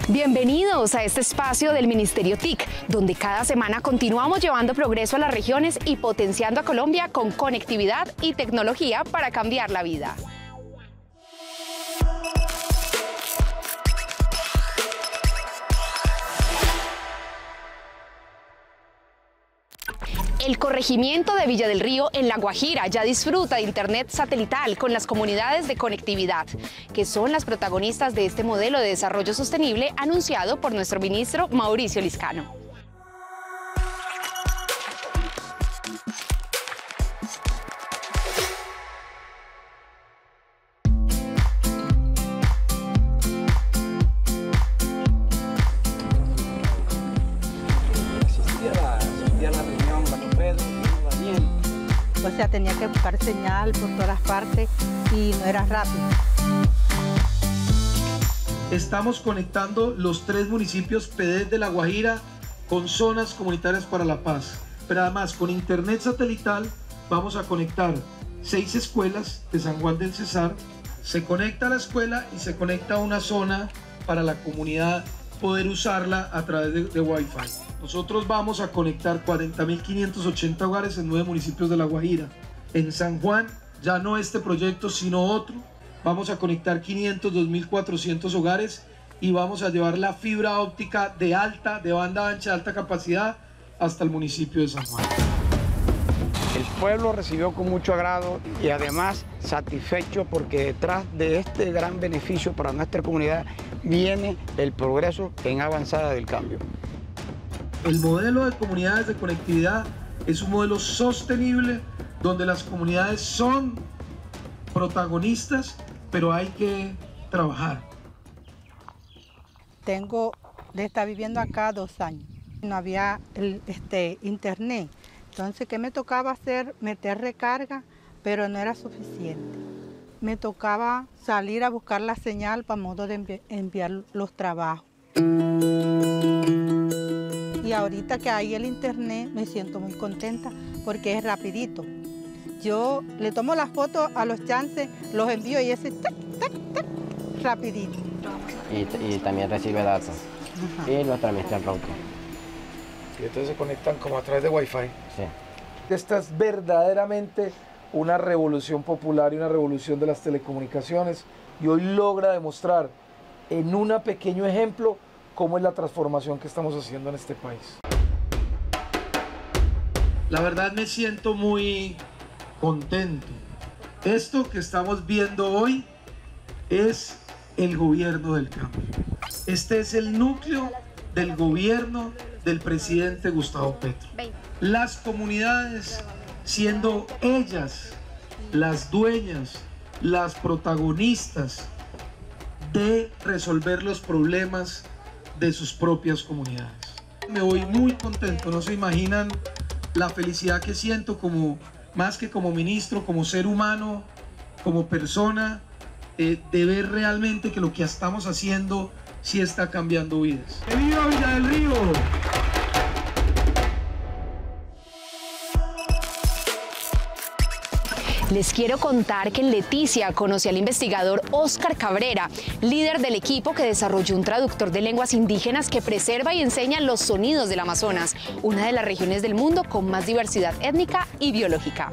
Bienvenidos a este espacio del Ministerio TIC, donde cada semana continuamos llevando progreso a las regiones y potenciando a Colombia con conectividad y tecnología para cambiar la vida. El corregimiento de Villa del Río en La Guajira ya disfruta de internet satelital con las comunidades de conectividad, que son las protagonistas de este modelo de desarrollo sostenible anunciado por nuestro ministro Mauricio Liscano. O sea, tenía que buscar señal por todas partes y no era rápido. Estamos conectando los 3 municipios PEDES de La Guajira con zonas comunitarias para la paz. Pero además, con internet satelital vamos a conectar 6 escuelas de San Juan del Cesar. Se conecta a la escuela y se conecta a una zona para la comunidad poder usarla a través de Wi-Fi. Nosotros vamos a conectar 40.580 hogares en 9 municipios de La Guajira. En San Juan, ya no este proyecto, sino otro, vamos a conectar 502.400 hogares y vamos a llevar la fibra óptica de banda ancha, de alta capacidad, hasta el municipio de San Juan. El pueblo recibió con mucho agrado y además satisfecho porque detrás de este gran beneficio para nuestra comunidad viene el progreso en avanzada del cambio. El modelo de comunidades de conectividad es un modelo sostenible donde las comunidades son protagonistas, pero hay que trabajar. Le está viviendo acá 2 años. No había internet. Entonces, ¿qué me tocaba hacer? Meter recarga, pero no era suficiente. Me tocaba salir a buscar la señal para modo de enviar los trabajos. Y ahorita que hay el internet me siento muy contenta porque es rapidito. Yo le tomo las fotos a los chances, los envío y ese tac, tac, tac, rapidito. Y también recibe datos. Ajá. Y lo transmite al router. Y entonces se conectan como a través de Wi-Fi. Sí. Esta es verdaderamente una revolución popular y una revolución de las telecomunicaciones. Y hoy logra demostrar en un pequeño ejemplo cómo es la transformación que estamos haciendo en este país. La verdad me siento muy contento. Esto que estamos viendo hoy es el gobierno del cambio. Este es el núcleo del gobierno del presidente Gustavo Petro. Las comunidades siendo ellas las dueñas, las protagonistas de resolver los problemas de sus propias comunidades. Me voy muy contento, no se imaginan la felicidad que siento más que como ministro, como ser humano, como persona, de ver realmente que lo que estamos haciendo sí está cambiando vidas. ¡Que viva Villa del Río! Les quiero contar que en Leticia conocí al investigador Óscar Cabrera, líder del equipo que desarrolló un traductor de lenguas indígenas que preserva y enseña los sonidos del Amazonas, una de las regiones del mundo con más diversidad étnica y biológica.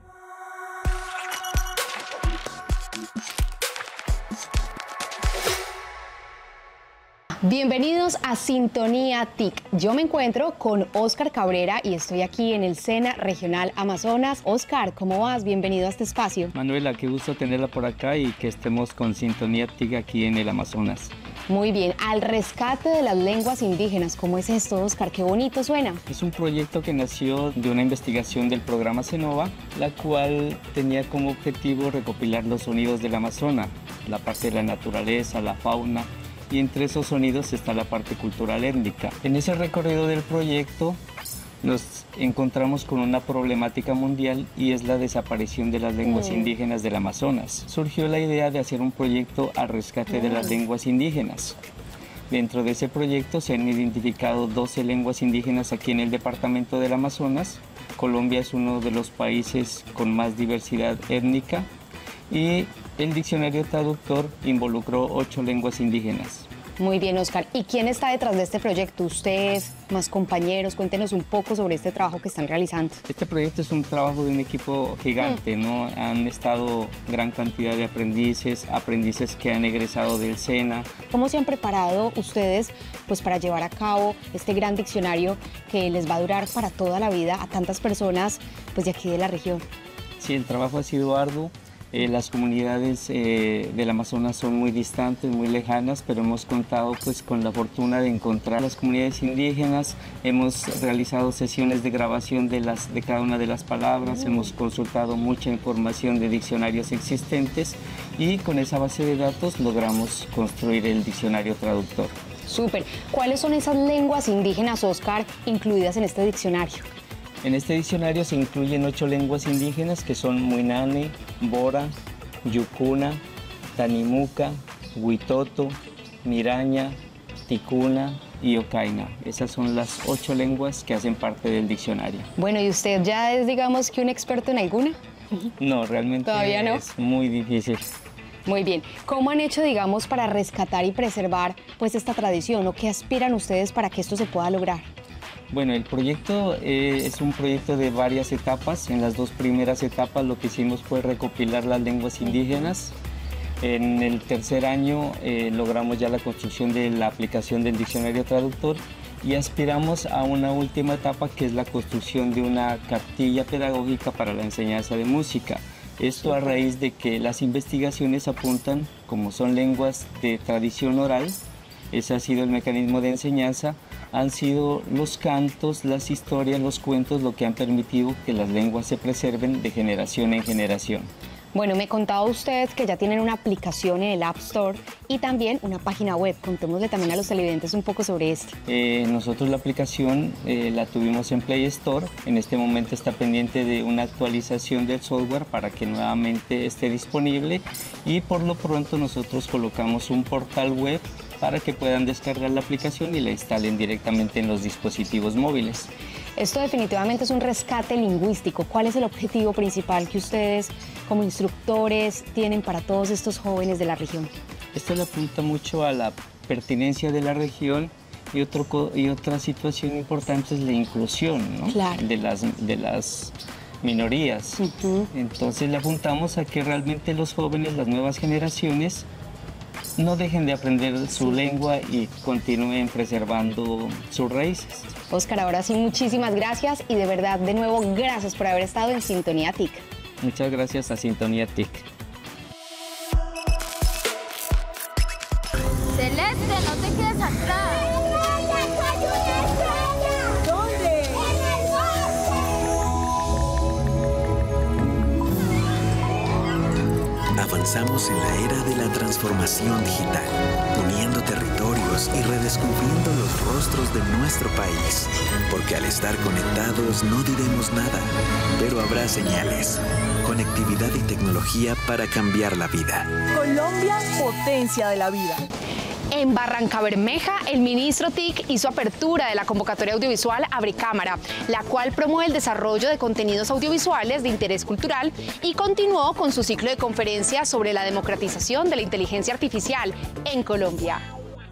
Bienvenidos a Sintonía TIC. Yo me encuentro con Óscar Cabrera y estoy aquí en el SENA Regional Amazonas. Óscar, ¿cómo vas? Bienvenido a este espacio. Manuela, qué gusto tenerla por acá y que estemos con Sintonía TIC aquí en el Amazonas. Muy bien, al rescate de las lenguas indígenas, ¿cómo es esto, Óscar? Qué bonito suena. Es un proyecto que nació de una investigación del programa Senova, la cual tenía como objetivo recopilar los sonidos del Amazonas, la parte de la naturaleza, la fauna, y entre esos sonidos está la parte cultural étnica. En ese recorrido del proyecto nos encontramos con una problemática mundial y es la desaparición de las lenguas indígenas del Amazonas. Surgió la idea de hacer un proyecto al rescate de las lenguas indígenas. Dentro de ese proyecto se han identificado 12 lenguas indígenas aquí en el departamento del Amazonas. Colombia es uno de los países con más diversidad étnica y el diccionario traductor involucró 8 lenguas indígenas. Muy bien, Óscar. ¿Y quién está detrás de este proyecto? ¿Usted, más compañeros? Cuéntenos un poco sobre este trabajo que están realizando. Este proyecto es un trabajo de un equipo gigante, ¿no? Han estado gran cantidad de aprendices que han egresado del SENA. ¿Cómo se han preparado ustedes pues, para llevar a cabo este gran diccionario que les va a durar para toda la vida a tantas personas pues, de aquí de la región? Sí, el trabajo ha sido arduo. Las comunidades del Amazonas son muy distantes, muy lejanas, pero hemos contado pues, con la fortuna de encontrar las comunidades indígenas. Hemos realizado sesiones de grabación de cada una de las palabras, hemos consultado mucha información de diccionarios existentes y con esa base de datos logramos construir el diccionario traductor. Súper. ¿Cuáles son esas lenguas indígenas, Óscar, incluidas en este diccionario? En este diccionario se incluyen 8 lenguas indígenas que son Muinane, Bora, Yucuna, Tanimuca, Huitoto, Miraña, Ticuna y Ocaina. Esas son las 8 lenguas que hacen parte del diccionario. Bueno, ¿y usted ya es, digamos, que un experto en alguna? No, realmente ¿Todavía no? Es muy difícil. Muy bien. ¿Cómo han hecho, digamos, para rescatar y preservar pues, esta tradición? ¿O qué aspiran ustedes para que esto se pueda lograr? Bueno, el proyecto es un proyecto de varias etapas. En las 2 primeras etapas lo que hicimos fue recopilar las lenguas indígenas. En el tercer año logramos ya la construcción de la aplicación del diccionario traductor y aspiramos a una última etapa que es la construcción de una cartilla pedagógica para la enseñanza de música. Esto a raíz de que las investigaciones apuntan, como son lenguas de tradición oral, ese ha sido el mecanismo de enseñanza, han sido los cantos, las historias, los cuentos lo que han permitido que las lenguas se preserven de generación en generación. Bueno, me contaba usted que ya tienen una aplicación en el App Store y también una página web. Contémosle también a los televidentes un poco sobre esto. Nosotros la aplicación la tuvimos en Play Store. En este momento está pendiente de una actualización del software para que nuevamente esté disponible y por lo pronto nosotros colocamos un portal web para que puedan descargar la aplicación y la instalen directamente en los dispositivos móviles. Esto definitivamente es un rescate lingüístico. ¿Cuál es el objetivo principal que ustedes como instructores tienen para todos estos jóvenes de la región? Esto le apunta mucho a la pertinencia de la región y otra situación importante es la inclusión, ¿no? Claro. de las minorías. Entonces le apuntamos a que realmente los jóvenes, las nuevas generaciones, no dejen de aprender su lengua y continúen preservando sus raíces. Óscar, ahora sí, muchísimas gracias y de verdad, de nuevo, gracias por haber estado en Sintonía TIC. Muchas gracias a Sintonía TIC. Celeste, no te quedes atrás. ¿Dónde? Avanzamos en la era de la transformación digital, uniendo territorios y redescubriendo los rostros de nuestro país. Porque al estar conectados no diremos nada, pero habrá señales, conectividad y tecnología para cambiar la vida. Colombia, potencia de la vida. En Barrancabermeja, el ministro TIC hizo apertura de la convocatoria audiovisual Abre Cámara, la cual promueve el desarrollo de contenidos audiovisuales de interés cultural y continuó con su ciclo de conferencias sobre la democratización de la inteligencia artificial en Colombia.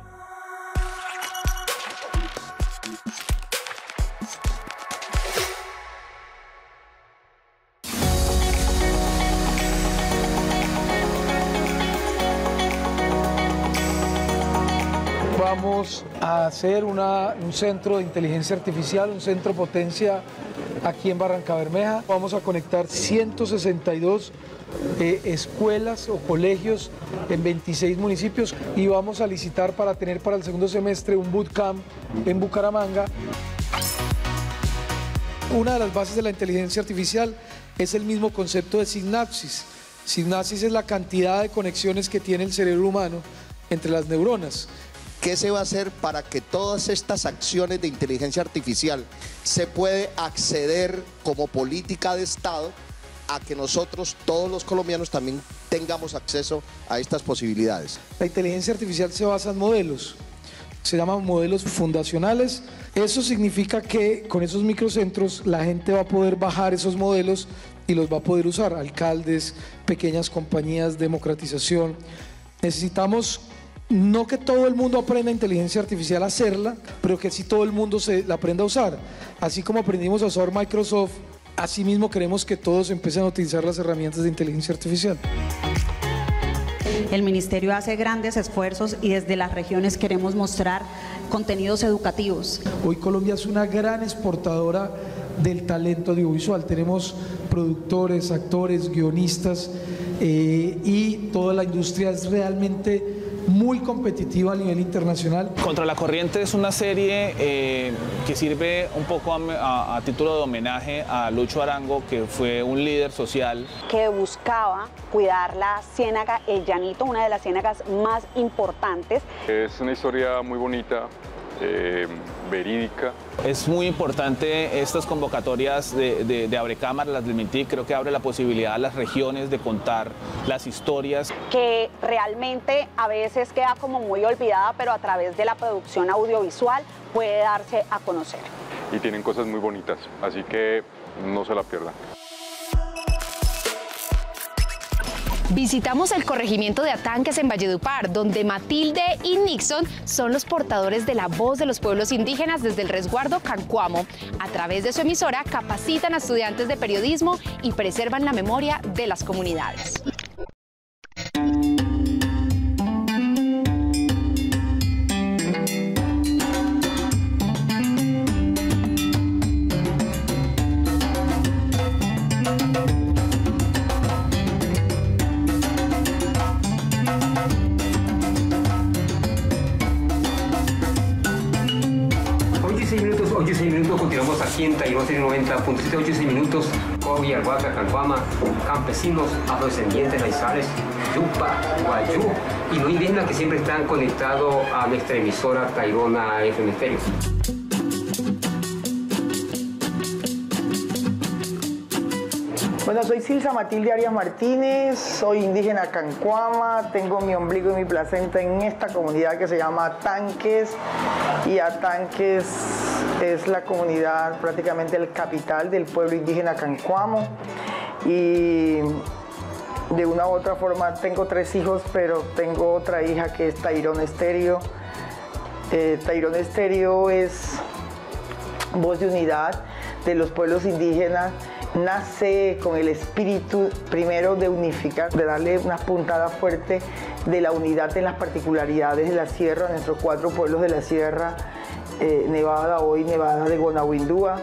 Vamos a hacer un centro de inteligencia artificial, un centro potencia aquí en Barrancabermeja. Vamos a conectar 162 escuelas o colegios en 26 municipios y vamos a licitar para tener para el segundo semestre un bootcamp en Bucaramanga. Una de las bases de la inteligencia artificial es el mismo concepto de sinapsis. Sinapsis es la cantidad de conexiones que tiene el cerebro humano entre las neuronas. ¿Qué se va a hacer para que todas estas acciones de inteligencia artificial se puede acceder como política de Estado a que nosotros, todos los colombianos, también tengamos acceso a estas posibilidades? La inteligencia artificial se basa en modelos, se llaman modelos fundacionales. Eso significa que con esos microcentros la gente va a poder bajar esos modelos y los va a poder usar, alcaldes, pequeñas compañías, democratización. Necesitamos No que todo el mundo aprenda inteligencia artificial a hacerla, pero que sí todo el mundo la aprenda a usar. Así como aprendimos a usar Microsoft, así mismo queremos que todos empiecen a utilizar las herramientas de inteligencia artificial. El Ministerio hace grandes esfuerzos y desde las regiones queremos mostrar contenidos educativos. Hoy Colombia es una gran exportadora del talento audiovisual. Tenemos productores, actores, guionistas y toda la industria es realmente muy competitiva a nivel internacional. Contra la Corriente es una serie que sirve un poco a título de homenaje a Lucho Arango, que fue un líder social. Que buscaba cuidar la ciénaga El Llanito, una de las ciénagas más importantes. Es una historia muy bonita, verídica. Es muy importante estas convocatorias de Abrecámara, las del MINTIC, creo que abre la posibilidad a las regiones de contar las historias. Que realmente a veces queda como muy olvidada, pero a través de la producción audiovisual puede darse a conocer. Y tienen cosas muy bonitas, así que no se la pierdan. Visitamos el corregimiento de Atanques en Valledupar, donde Matilde y Nixon son los portadores de la voz de los pueblos indígenas desde el resguardo Cancuamo. A través de su emisora capacitan a estudiantes de periodismo y preservan la memoria de las comunidades. Continuamos aquí en Tairón 90.7, 86 minutos, Covi, Arhuaca, Cancuama, campesinos, afrodescendientes, raizales, Yupa, Guayú y los indígenas que siempre están conectados a nuestra emisora Tairona FM Estéreo. Bueno, soy Silsa Matilde Arias Martínez, soy indígena Cancuama, tengo mi ombligo y mi placenta en esta comunidad que se llama Atanques, y Atanques es la comunidad, prácticamente el capital del pueblo indígena Cancuamo, y de una u otra forma tengo 3 hijos, pero tengo otra hija que es Tairón Estéreo. Tairón Estéreo es voz de unidad de los pueblos indígenas. Nace con el espíritu primero de unificar, de darle una puntada fuerte de la unidad en las particularidades de la sierra, nuestros 4 pueblos de la sierra, Nevada, hoy Nevada de Gonahuindúa.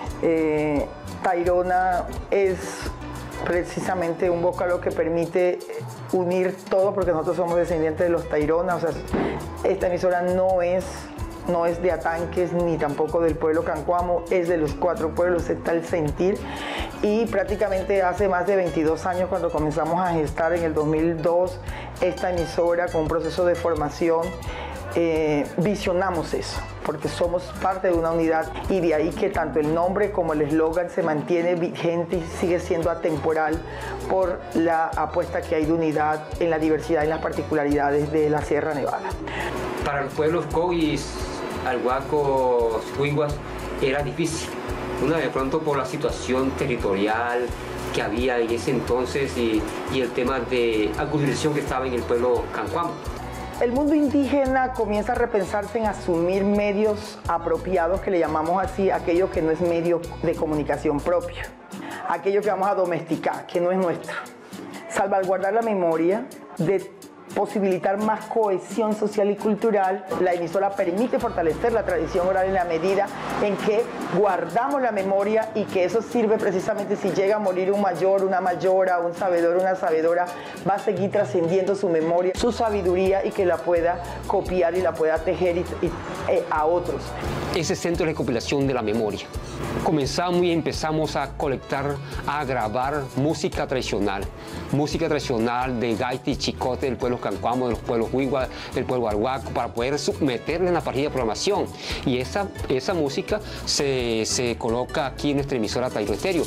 Tairona es precisamente un vocablo que permite unir todo, porque nosotros somos descendientes de los Tairona. O sea, esta emisora no es de Atanques ni tampoco del pueblo Cancuamo, es de los 4 pueblos, está el sentir. Y prácticamente hace más de 22 años, cuando comenzamos a gestar en el 2002 esta emisora con un proceso de formación, visionamos eso, porque somos parte de una unidad, y de ahí que tanto el nombre como el eslogan se mantiene vigente y sigue siendo atemporal por la apuesta que hay de unidad en la diversidad y las particularidades de la Sierra Nevada. Para los pueblos Covis, Arhuacos, Huiguas, era difícil. Una de pronto por la situación territorial que había en ese entonces y el tema de aculturación que estaba en el pueblo Cancuamo. El mundo indígena comienza a repensarse en asumir medios apropiados, que le llamamos así, aquello que no es medio de comunicación propio, aquello que vamos a domesticar, que no es nuestro. Salvaguardar la memoria, de posibilitar más cohesión social y cultural. La emisora permite fortalecer la tradición oral en la medida en que guardamos la memoria, y que eso sirve precisamente si llega a morir un mayor, una mayora, un sabedor, una sabedora, va a seguir trascendiendo su memoria, su sabiduría, y que la pueda copiar y la pueda tejer a otros. Ese centro de recopilación de la memoria. Comenzamos y empezamos a colectar, a grabar música tradicional de gaita y chicote del pueblo Cancuamo, de los pueblos Huigua, del pueblo Arhuaco, para poder meterla en la parrilla de programación. Y esa música se coloca aquí en nuestra emisora Tairón Estéreo.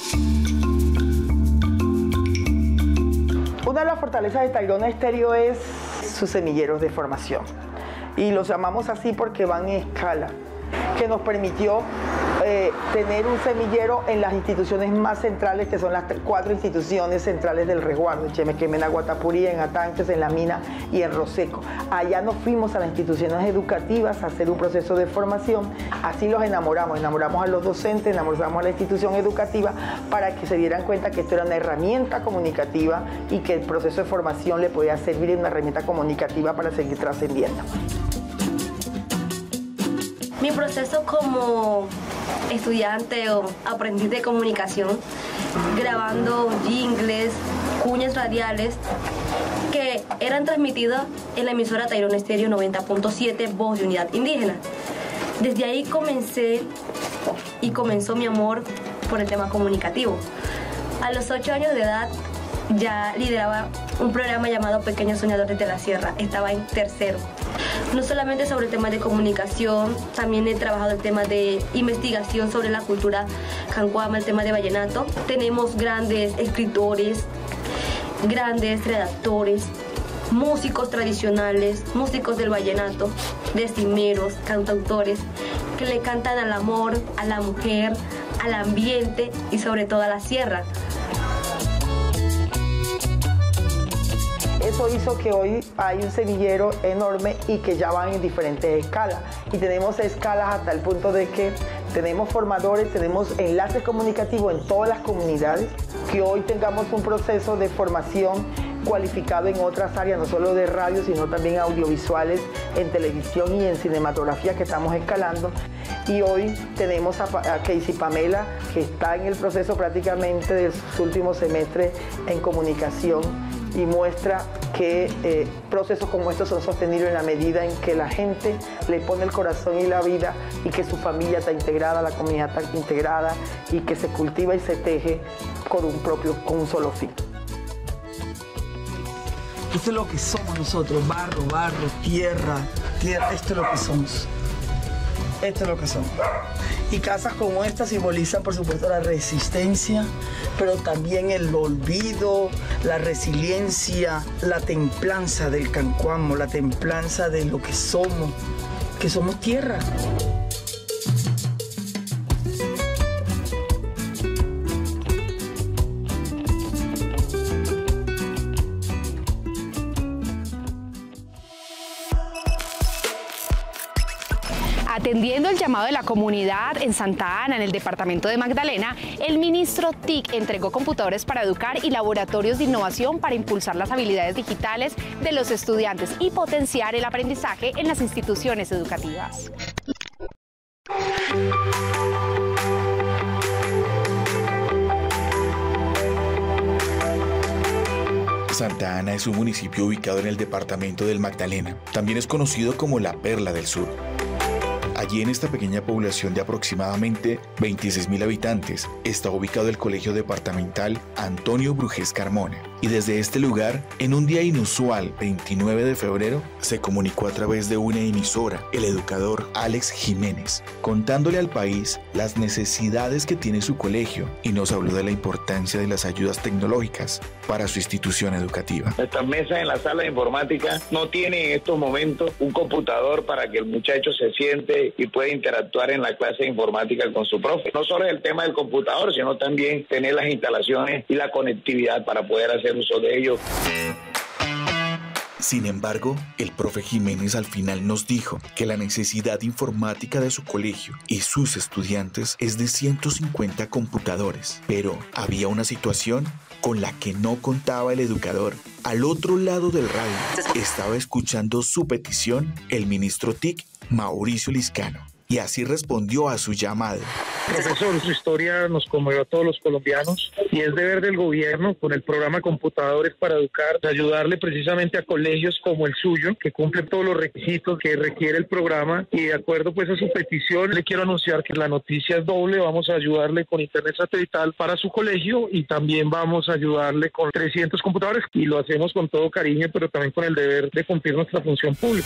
Una de las fortalezas de Tairón Estéreo es sus semilleros de formación. Y los llamamos así porque van en escala, que nos permitió tener un semillero en las instituciones más centrales, que son las 4 instituciones centrales del resguardo, en Chemequemena, Guatapurí, en Atanques, en La Mina y en Roseco. Allá nos fuimos a las instituciones educativas a hacer un proceso de formación, así los enamoramos a los docentes, enamoramos a la institución educativa para que se dieran cuenta que esto era una herramienta comunicativa y que el proceso de formación le podía servir en una herramienta comunicativa para seguir trascendiendo. Mi proceso como estudiante o aprendiz de comunicación, grabando jingles, cuñas radiales que eran transmitidas en la emisora Tairón Estéreo 90.7, Voz de Unidad Indígena. Desde ahí comenzó mi amor por el tema comunicativo. A los 8 años de edad ya lideraba un programa llamado Pequeños Soñadores de la Sierra, estaba en tercero. No solamente sobre el tema de comunicación, también he trabajado el tema de investigación sobre la cultura cancuama, el tema de vallenato. Tenemos grandes escritores, grandes redactores, músicos tradicionales, músicos del vallenato, decimeros, cantautores, que le cantan al amor, a la mujer, al ambiente y sobre todo a la sierra. Eso hizo que hoy hay un semillero enorme y que ya van en diferentes escalas. Y tenemos escalas hasta el punto de que tenemos formadores, tenemos enlaces comunicativos en todas las comunidades, que hoy tengamos un proceso de formación cualificado en otras áreas, no solo de radio, sino también audiovisuales, en televisión y en cinematografía que estamos escalando. Y hoy tenemos a Casey Pamela, que está en el proceso prácticamente de su último semestre en comunicación, y muestra que procesos como estos son sostenibles en la medida en que la gente le pone el corazón y la vida, y que su familia está integrada, la comunidad está integrada, y que se cultiva y se teje con un solo fin. Esto es lo que somos nosotros, barro, tierra, esto es lo que somos. Esto es lo que somos. Y casas como esta simbolizan, por supuesto, la resistencia, pero también el olvido, la resiliencia, la templanza del cancuamo, la templanza de lo que somos tierra. Atendiendo el llamado de la comunidad en Santa Ana, en el departamento de Magdalena, el ministro TIC entregó computadores para educar y laboratorios de innovación para impulsar las habilidades digitales de los estudiantes y potenciar el aprendizaje en las instituciones educativas. Santa Ana es un municipio ubicado en el departamento del Magdalena. También es conocido como la Perla del Sur. Allí, en esta pequeña población de aproximadamente 26.000 habitantes, está ubicado el Colegio Departamental Antonio Brujés Carmona. Y desde este lugar, en un día inusual, 29 de febrero, se comunicó a través de una emisora el educador Alex Jiménez, contándole al país las necesidades que tiene su colegio, y nos habló de la importancia de las ayudas tecnológicas para su institución educativa. Nuestras mesas en la sala de informática no tienen en estos momentos un computador para que el muchacho se siente y pueda interactuar en la clase de informática con su profe. No solo es el tema del computador, sino también tener las instalaciones y la conectividad para poder hacer uso de ellos. Sin embargo, el profe Jiménez al final nos dijo que la necesidad informática de su colegio y sus estudiantes es de 150 computadores, pero había una situación con la que no contaba el educador. Al otro lado del radio estaba escuchando su petición el ministro TIC, Mauricio Liscano, y así respondió a su llamado. Profesor, su historia nos conmovió a todos los colombianos y es deber del gobierno, con el programa Computadores para Educar, de ayudarle precisamente a colegios como el suyo, que cumplen todos los requisitos que requiere el programa, y de acuerdo pues a su petición, le quiero anunciar que la noticia es doble. Vamos a ayudarle con internet satelital para su colegio y también vamos a ayudarle con 300 computadores, y lo hacemos con todo cariño, pero también con el deber de cumplir nuestra función pública.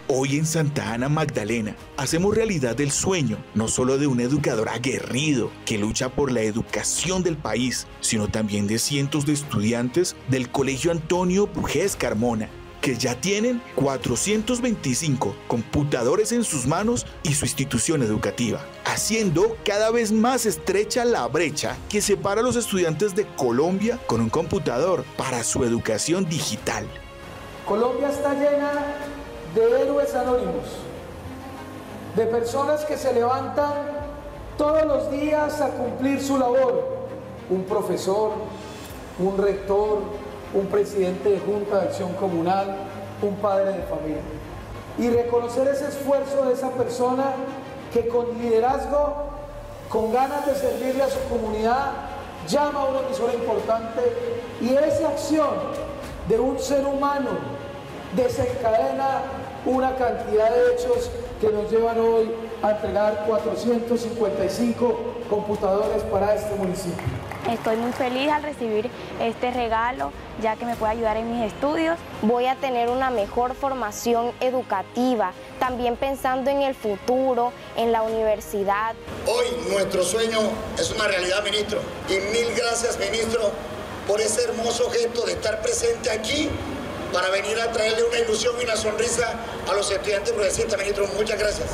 Hoy en Santa Ana Magdalena hacemos realidad el sueño, no solo de un educador aguerrido que lucha por la educación del país, sino también de cientos de estudiantes del Colegio Antonio Bujés Carmona, que ya tienen 425 computadores en sus manos y su institución educativa, haciendo cada vez más estrecha la brecha que separa a los estudiantes de Colombia con un computador para su educación digital. Colombia está llena de héroes anónimos, de personas que se levantan todos los días a cumplir su labor. Un profesor, un rector, un presidente de Junta de Acción Comunal, un padre de familia. Y reconocer ese esfuerzo de esa persona que con liderazgo, con ganas de servirle a su comunidad, llama a una emisora importante, y esa acción de un ser humano desencadena una cantidad de hechos que nos llevan hoy a entregar 455 computadores para este municipio. Estoy muy feliz al recibir este regalo, ya que me puede ayudar en mis estudios. Voy a tener una mejor formación educativa, también pensando en el futuro, en la universidad. Hoy nuestro sueño es una realidad, ministro. Y mil gracias, ministro, por ese hermoso gesto de estar presente aquí para venir a traerle una ilusión y una sonrisa a los estudiantes progresistas. Ministro, muchas gracias.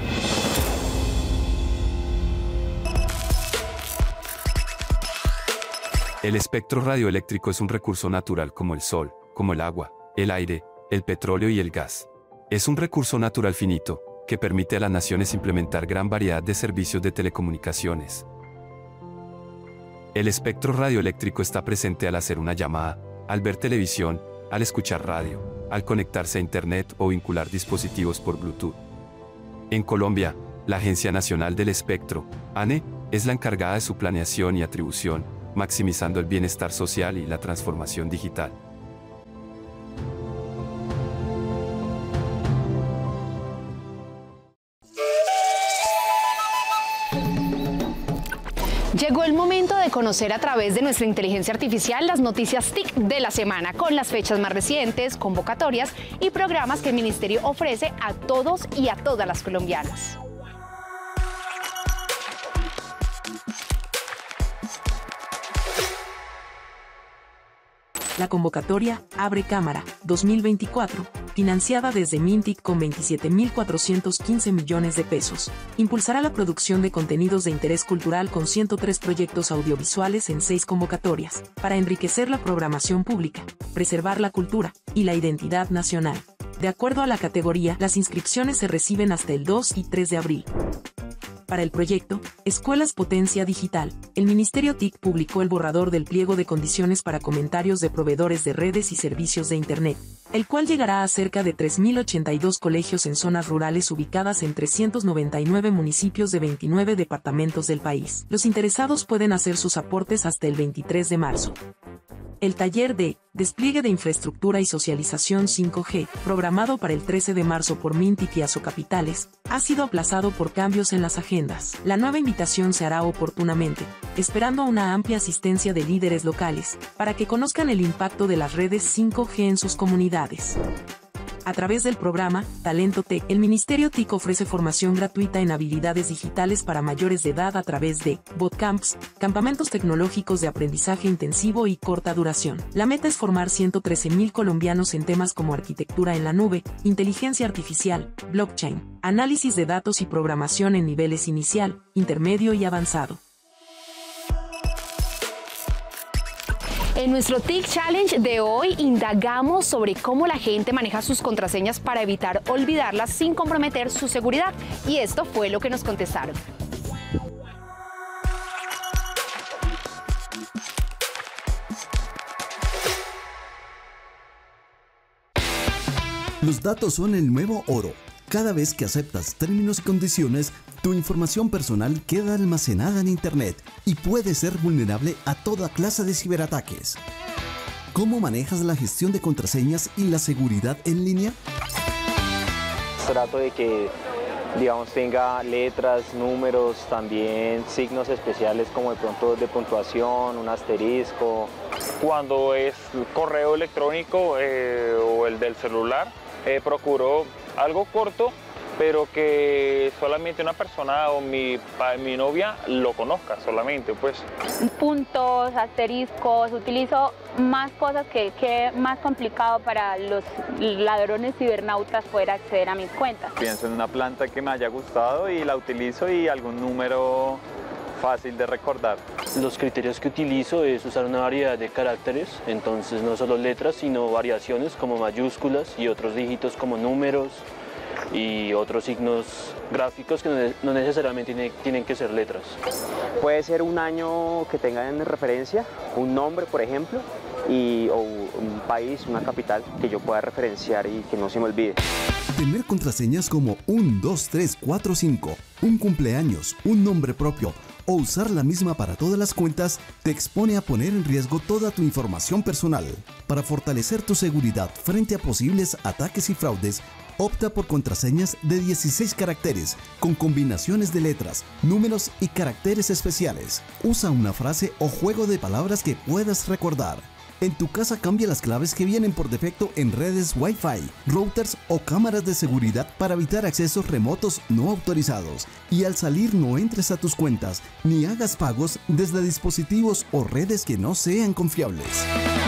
El espectro radioeléctrico es un recurso natural como el sol, como el agua, el aire, el petróleo y el gas. Es un recurso natural finito, que permite a las naciones implementar gran variedad de servicios de telecomunicaciones. El espectro radioeléctrico está presente al hacer una llamada, al ver televisión, al escuchar radio, al conectarse a Internet o vincular dispositivos por Bluetooth. En Colombia, la Agencia Nacional del Espectro, ANE, es la encargada de su planeación y atribución, maximizando el bienestar social y la transformación digital. Llegó el momento de conocer a través de nuestra inteligencia artificial las noticias TIC de la semana, con las fechas más recientes, convocatorias y programas que el Ministerio ofrece a todos y a todas las colombianas. La convocatoria Abre Cámara 2024, financiada desde Mintic con 27.415 millones de pesos, impulsará la producción de contenidos de interés cultural con 103 proyectos audiovisuales en 6 convocatorias, para enriquecer la programación pública, preservar la cultura y la identidad nacional. De acuerdo a la categoría, las inscripciones se reciben hasta el 2 y 3 de abril. Para el proyecto Escuelas Potencia Digital, el Ministerio TIC publicó el borrador del pliego de condiciones para comentarios de proveedores de redes y servicios de Internet, el cual llegará a cerca de 3.082 colegios en zonas rurales ubicadas en 399 municipios de 29 departamentos del país. Los interesados pueden hacer sus aportes hasta el 23 de marzo. El taller de Despliegue de Infraestructura y Socialización 5G, programado para el 13 de marzo por Mintic y Asocapitales, ha sido aplazado por cambios en las agendas. La nueva invitación se hará oportunamente, esperando una amplia asistencia de líderes locales, para que conozcan el impacto de las redes 5G en sus comunidades. A través del programa Talento Tech, el Ministerio TIC ofrece formación gratuita en habilidades digitales para mayores de edad a través de bootcamps, campamentos tecnológicos de aprendizaje intensivo y corta duración. La meta es formar 113.000 colombianos en temas como arquitectura en la nube, inteligencia artificial, blockchain, análisis de datos y programación en niveles inicial, intermedio y avanzado. En nuestro TIC Challenge de hoy indagamos sobre cómo la gente maneja sus contraseñas para evitar olvidarlas sin comprometer su seguridad. Y esto fue lo que nos contestaron. Los datos son el nuevo oro. Cada vez que aceptas términos y condiciones, tu información personal queda almacenada en Internet y puede ser vulnerable a toda clase de ciberataques. ¿Cómo manejas la gestión de contraseñas y la seguridad en línea? Trato de que, digamos, tenga letras, números, también signos especiales como de pronto de puntuación, un asterisco. Cuando es correo electrónico o el del celular, procuro algo corto, pero que solamente una persona o mi novia lo conozca solamente, pues. Puntos, asteriscos, utilizo más cosas que más complicado para los ladrones cibernautas poder acceder a mis cuentas. Pienso en una planta que me haya gustado y la utilizo, y algún número fácil de recordar. Los criterios que utilizo es usar una variedad de caracteres, entonces no solo letras, sino variaciones como mayúsculas y otros dígitos como números y otros signos gráficos que no necesariamente tienen que ser letras. Puede ser un año que tenga en referencia, un nombre, por ejemplo, o un país, una capital que yo pueda referenciar y que no se me olvide. Tener contraseñas como 1, 2, 3, 4, 5, un cumpleaños, un nombre propio o usar la misma para todas las cuentas te expone a poner en riesgo toda tu información personal. Para fortalecer tu seguridad frente a posibles ataques y fraudes, opta por contraseñas de 16 caracteres, con combinaciones de letras, números y caracteres especiales. Usa una frase o juego de palabras que puedas recordar. En tu casa cambia las claves que vienen por defecto en redes Wi-Fi, routers o cámaras de seguridad para evitar accesos remotos no autorizados. Y al salir no entres a tus cuentas ni hagas pagos desde dispositivos o redes que no sean confiables.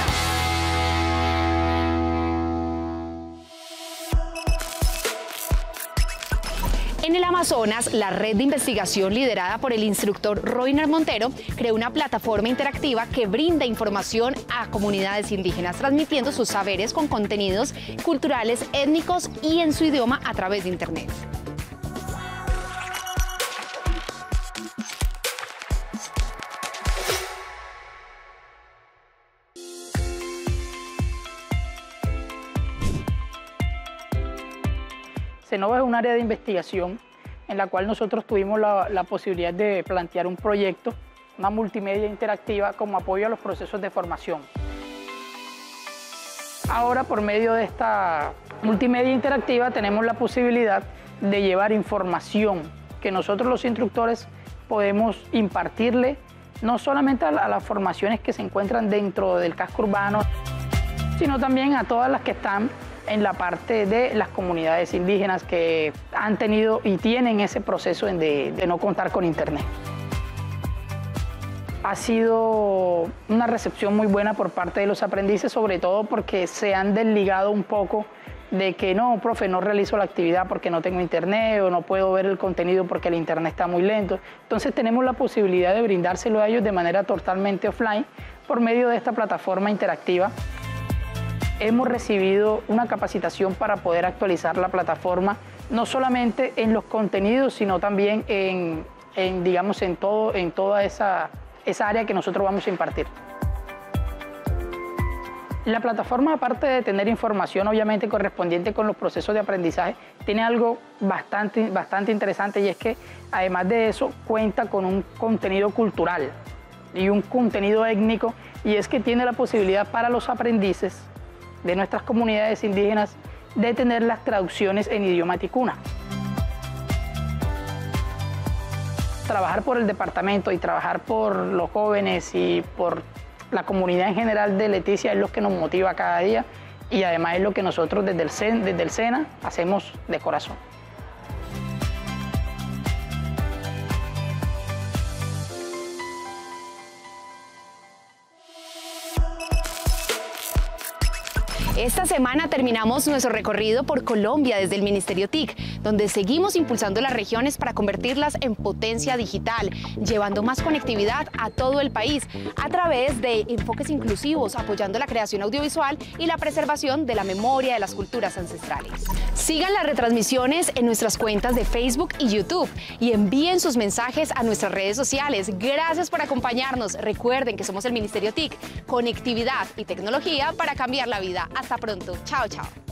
En el Amazonas, la red de investigación liderada por el instructor Roiner Montero creó una plataforma interactiva que brinda información a comunidades indígenas, transmitiendo sus saberes con contenidos culturales, étnicos y en su idioma a través de Internet. CENOVA es un área de investigación en la cual nosotros tuvimos la posibilidad de plantear un proyecto, una multimedia interactiva como apoyo a los procesos de formación. Ahora, por medio de esta multimedia interactiva, tenemos la posibilidad de llevar información que nosotros los instructores podemos impartirle, no solamente a las formaciones que se encuentran dentro del casco urbano, sino también a todas las que están en la parte de las comunidades indígenas que han tenido y tienen ese proceso de no contar con Internet. Ha sido una recepción muy buena por parte de los aprendices, sobre todo porque se han desligado un poco de que no, profe, no realizo la actividad porque no tengo Internet o no puedo ver el contenido porque el Internet está muy lento. Entonces tenemos la posibilidad de brindárselo a ellos de manera totalmente offline por medio de esta plataforma interactiva. Hemos recibido una capacitación para poder actualizar la plataforma, no solamente en los contenidos, sino también en toda esa área que nosotros vamos a impartir. La plataforma, aparte de tener información obviamente correspondiente con los procesos de aprendizaje, tiene algo bastante interesante, y es que además de eso cuenta con un contenido cultural y un contenido étnico, y es que tiene la posibilidad para los aprendices de nuestras comunidades indígenas de tener las traducciones en idioma ticuna. Trabajar por el departamento y trabajar por los jóvenes y por la comunidad en general de Leticia es lo que nos motiva cada día, y además es lo que nosotros desde el SENA hacemos de corazón. Esta semana terminamos nuestro recorrido por Colombia desde el Ministerio TIC, donde seguimos impulsando las regiones para convertirlas en potencia digital, llevando más conectividad a todo el país a través de enfoques inclusivos, apoyando la creación audiovisual y la preservación de la memoria de las culturas ancestrales. Sigan las retransmisiones en nuestras cuentas de Facebook y YouTube y envíen sus mensajes a nuestras redes sociales. Gracias por acompañarnos. Recuerden que somos el Ministerio TIC, conectividad y tecnología para cambiar la vida. Hasta pronto. Chao, chao.